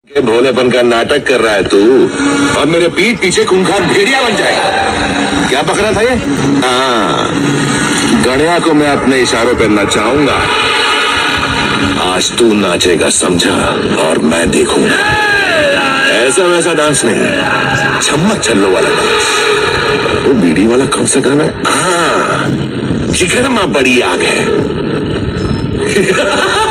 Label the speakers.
Speaker 1: के भोलेपन का नाटक कर रहा है तू और मेरे पीठ पीछे खूंखार भेड़िया बन जाएगा। क्या पकड़ा था ये? हाँ, गणिया को मैं अपने इशारों पे नचाऊंगा। आज तू नाचेगा समझा, और मैं देखूंगा। ऐसा वैसा डांस नहीं, छम्मक छल्लो वाला डांस। वो बीड़ी वाला कौन सा गाना है? हाँ, जिगर मां बड़ी आग है।